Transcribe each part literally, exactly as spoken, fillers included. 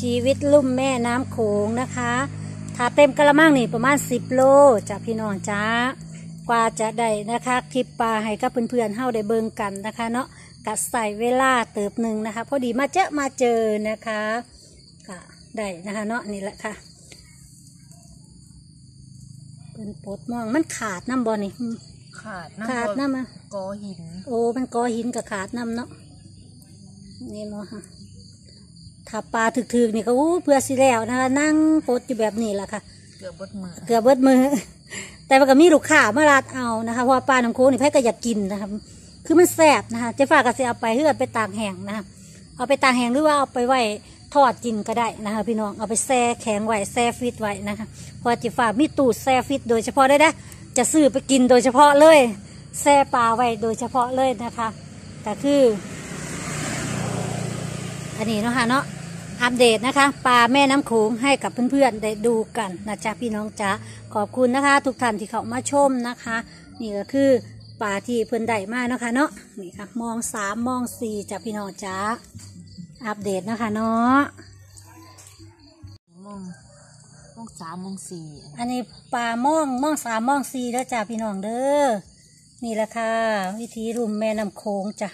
ชีวิตลุ่มแม่น้ำโขงนะคะถ้าเต็มกระมังนี่ประมาณสิบโลจ้ะพี่น้องจ้ากว่าจะได้นะคะคลิปปลาให้กับเพื่อนๆเฮาได้เบิ่งกันนะคะเนาะก็ใส่เวลาเติบหนึ่งนะคะพอดีมาเจอมาเจอนะคะก็ได้นะคะเนาะนี่แหละค่ะเป็นปดมองมันขาดน้ำบอนี่ขาดน้ำขาดน้ำอะกอหินโอ้มันกอหินกับขาดน้ำเนาะนี่เนาะค่ะถ้าปลาถึกๆนี่ก็อู้เพื่อสิแล้วนะคะนั่งปดอยู่แบบนี้แหละค่ะเกือบเบิดมือเกือบเบิดมือแต่มันก็มีลูกค้ามาราดเอานะคะเพราะปลาหนังโค้งนี่แพ้ก็อยากกินนะคะคือมันแซ่บนะคะเจ๊ฟ้าก็จะเอาไปเพื่อไปตากแห้งนะคะเอาไปตากแห้งหรือว่าเอาไปไว้ทอดกินก็ได้นะคะพี่น้องเอาไปแช่แข็งไว้แช่ฟิตไว้นะคะพอเจ๊ฟ้ามีตู้แช่ฟิตโดยเฉพาะได้นะจะซื้อไปกินโดยเฉพาะเลยแช่ปลาไว้โดยเฉพาะเลยนะคะแต่คืออันนี้เนาะค่ะเนาะอัปเดตนะคะปลาแม่น้ำโขงให้กับเพื่อนๆได้ดูกันนะจ๊ะพี่น้องจ๊ะขอบคุณนะคะทุกท่านที่เข้ามาชมนะคะนี่ก็คือปลาที่เพื่อนได้มาเนาะค่ะเนาะนี่ค่ะมองสามมองสี่จ้ะพี่น้องจ๊ะอัปเดตนะคะเนาะมองมองสามมองสี่อันนี้ปลามองมองสามมองสี่แล้วจ้ะพี่น้องเด้อนี่แหละค่ะวิธีรุมแม่น้ำโขงจ้ะ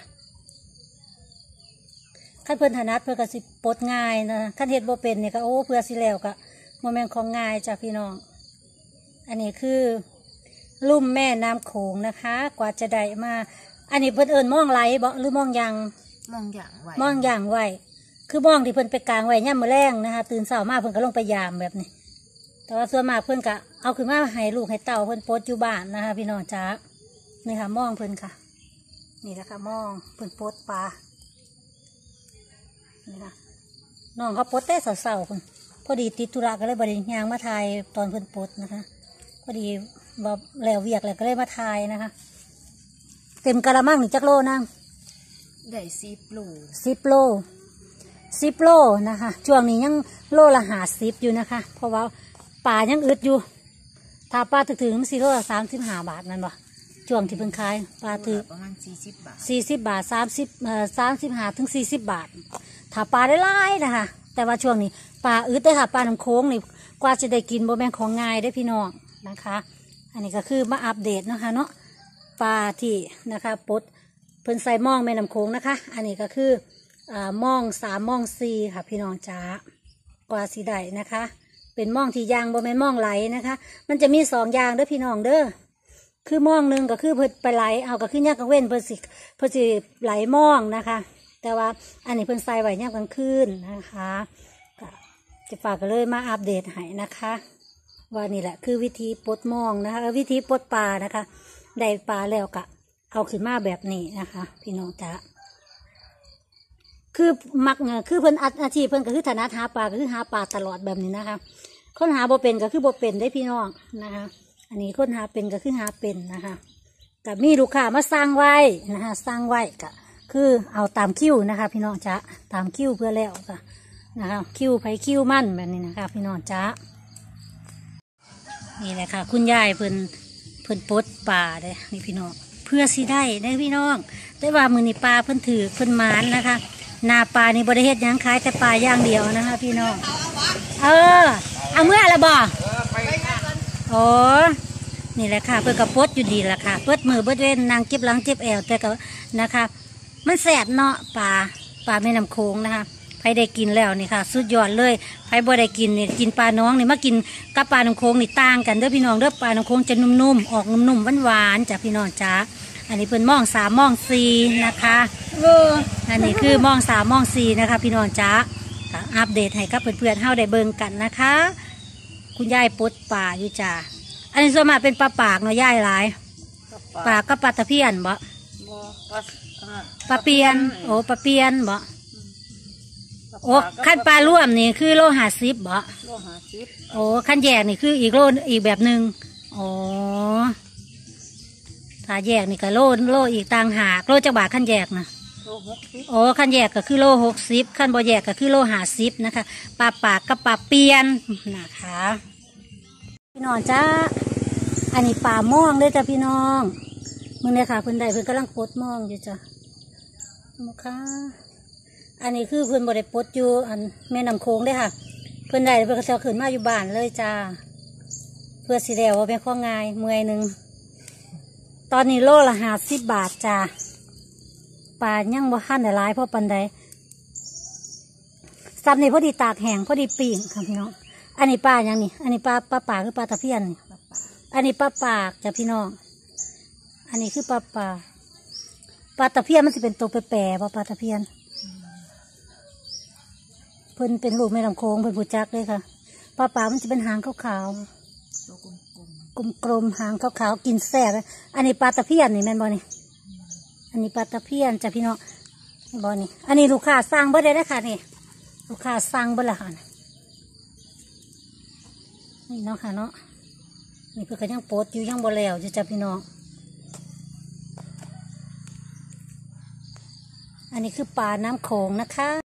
ขั้นเพื่อนถนัดเพื่อนก็สิปลดง่ายนะขั้นเฮ็ดบ่เป็นเนี่ยก็โอ้เพื่อสิแล้วก็โมเมนต์ของง่ายจ้ะพี่น้องอันนี้คือลุ่มแม่น้ำโขงนะคะกว่าจะได้มาอันนี้เพื่อนเอิญมองไหลบ่หรือมองยังมองอย่างไหวมองอย่างไหวคือมองที่เพื่อนไปกลางไหวย่ำมือแรงนะคะตื่นเช้ามาเพื่อนก็ลงไปยามแบบนี้แต่ว่าส่วนมากเพื่อนก็เอาขึ้นมาให้ลูกให้เต่าเพื่อนปลดอยู่บ้านนะคะพี่น้องจ้านี่ค่ะมองเพื่อนค่ะนี่แหละค่ะมองเพื่อนปลดปลานี่ค่ะน้องเขาปลดแต่เสาๆเพื่อนพอดีติดธุระก็เลยบริยางมาถ่ายตอนเพื่อนปลดนะคะพอดีแบบแล้วเวียกแล้วก็เลยมาถ่ายนะคะเต็มกระมังหนึ่งจักโลนั่งได้สิบโลสิบโลสิบโลนะคะช่วงนี้ยังโลละหาสิบอยู่นะคะเพราะว่าป่ายังอึดอยู่ถ้าปลาถึงถึงสี่โลละสามสิบห้าบาทนั่นบ่ช่วงที่เพิ่งขายปลาถึงประมาณสี่สิบบาทสี่สิบบาทสามสิบเอ่อสามสิบห้าถึงสี่สิบบาทถ้าปลาได้หลายนะคะแต่ว่าช่วงนี้ปลาอึดได้ค่ะปลาน้ำโค้งนี่กว่าจะได้กินโบแมงของง่ายได้พี่น้องนะคะอันนี้ก็คือมาอัปเดตนะคะเนาะปลาที่นะคะปดเพิ่นใส่หม้องแม่น้ำโขงนะคะอันนี้ก็คืออ่าหม้องสามหม้องสี่ค่ะพี่น้องจ๋ากว่าสีได้นะคะเป็นหม้องที่ยางบ่แม่นหม้องไหลนะคะมันจะมีสองอย่างเด้อพี่น้องเด้อคือหม้องหนึ่งก็คือเพิ่นไปไหลเอาก็คือยามกลางเว้นเพิ่นสิเพิ่นสิไหลหม้องนะคะแต่ว่าอันนี้เพิ่นใส่ไว้ยามกลางคืนนะคะจะฝากกันเลยมาอัปเดตให้นะคะว่านี่แหละคือวิธีปลดหม้องนะคะวิธีปลดปลานะคะได้ปลาแล้วก็เอาขึ้นมาแบบนี้นะคะพี่น้องจ๋าคือมักเนี่ยคือเพิ่นอาชีพเพิ่นก็คือฐานะหาปลาก็คือหาปลาตลอดแบบนี้นะคะคนหาบ่เป็นก็คือบ่เป็นได้พี่น้องนะคะอันนี้คนหาเป็นก็คือหาเป็นนะคะกับมีลูกค้ามาสร้างไว้นะคะสร้างไว้ก็คือเอาตามคิวนะคะพี่น้องจ๋าตามคิวเพื่อแล้วก็นะคะคิวไผคิวมั่นแบบนี้นะคะพี่น้องจ๋านี่แหละค่ะคุณยายเพิ่นเพิ่นปลดปลาเด้นี่พี่น้องเพื่อสิได้ได้พี่น้องแต่ว่ามือนี่ปลาเพิ่นถือเพิ่นหมานนะคะนาปลานี่บริเฮ็ดยังขายแต่ปลาย่างเดียวนะคะพี่น้องเออเอาเมื่อละบ่โอ้นี่แหละค่ะเพิ่นกระปดอยู่ดีแหละค่ะเปิดมือเปิดเว้นนางเจ็บหลังเจ็บแอวแต่ก็นะคะมันแสบเนาะปลาปลาแม่น้ำโขงนะคะใครได้กินแล้วนี่ค่ะสุดยอดเลยใครบ่ได้กินนี่กินปลาน้องนี่มากินกับปลาน้ำโขงนี่ต่างกันเด้อพี่น้องเด้อปลาน้ำโขงจะนุ่มๆออกนุ่มๆหวานๆจ้ะพี่น้องจ้าอันนี้เป็นมองสามมองสี่นะคะอันนี้คือมองสามมองสี่นะคะพี่น้องจ้าอัปเดตให้กับเพื่อนๆเฮาได้เบิ่งกันนะคะคุณยายปลดปลาอยู่จ้าอันนี้ส่วนมากเป็นปลาปากเนาะยายหลายปลาก็ปลาตะเพียนบ่ปลาเปียนโอ้ปลาเปียนบ่โอ้ขั้นปลาร่วมนี่คือโลหะซิบบ่โลหะซิบโอ้ขั้นแยกนี่คืออีกโลอีกแบบหนึ่งโอ้ถ้าแยกนี่ก็โลโลอีกต่างหากโลจักบาทขั้นแยกนะโลหกสิบโอ้ขั้นแยกก็คือโลหกสิบขั้นบ่แยกก็คือโลหะซิบนะคะปลาปากกับปลาเปียนนะคะพี่น้องจ้าอันนี้ปลาม่วงด้วยจ้ะพี่น้องมึงเนี่ยค่ะเพิ่นใดเพิ่นกำลังปลดม่วงอยู่จ้ะมาค่ะอันนี้คือเพื่อนบริปลดอยู่อันแม่น้ำโค้งได้ค่ะ เพื่อนได้เพื่อนก็จะขึ้นมาอยู่บ้านเลยจ้าเพื่อสิแล้วว่าเป็นข้อง่ายเมื่อยหนึ่งตอนนี้โลละห้าสิบบาทจ้าปลายังบ่ขั้นแต่ร้ายเพราะปันใดซับนี่พอดีตากแห้งพอดีปีงค่ะพี่น้องอันนี้ปลาอย่างนี้อันนี้ปลาปลาปากคือปลาตะเพียนนี่อันนี้ปลาปากจ้ะพี่น้องอันนี้คือปลาปากปลาตะเพียนมันจะเป็นตัวแปรๆปลาปลาตะเพียนเพิ่นเป็นลูกแม่ลำโค้งเพิ่นผู้จักเลยค่ะปลาปากมันจะเป็นหางขาวๆตัวกลมกลมๆหางขาวๆกินแซ่บอันนี้ปลาตะเพียนนี่แม่นบ่นี่อันนี้ปลาตะเพียนจ้ะพี่น้องบ่นี่อันนี้ลูกค้าสั่งเบิดได้ค่ะนี่ลูกค้าสั่งเบิดละค่ะนี่เนาะค่ะเนาะนี่เพิ่นก็ยังโปดอยู่ยังบ่แล้วจ้ะพี่น้องอันนี้คือปลาน้ำโขงนะคะ